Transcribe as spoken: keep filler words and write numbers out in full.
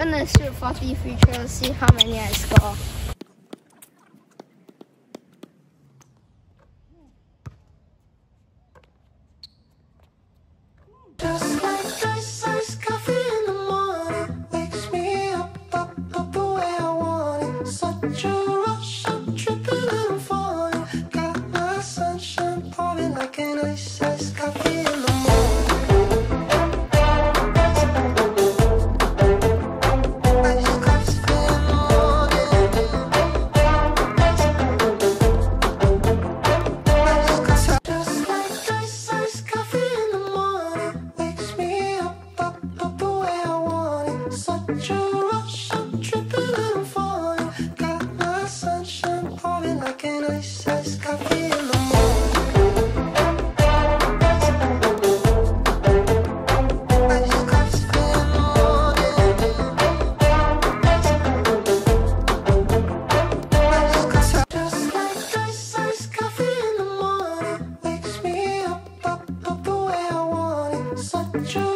真的是 forty features, see how many I score. Just like ice, ice coffee in the morning wakes me up, up, up the way I want it. Such a rush, I'm tripping and I'm falling. Got my sunshine pouring like an ice, ice coffee in the morning. Such a